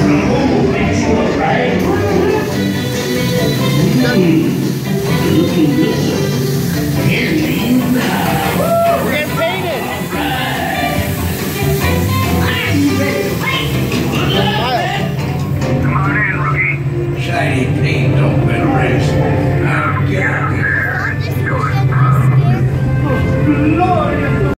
Oh, makes you alright. Looking good. Here you now.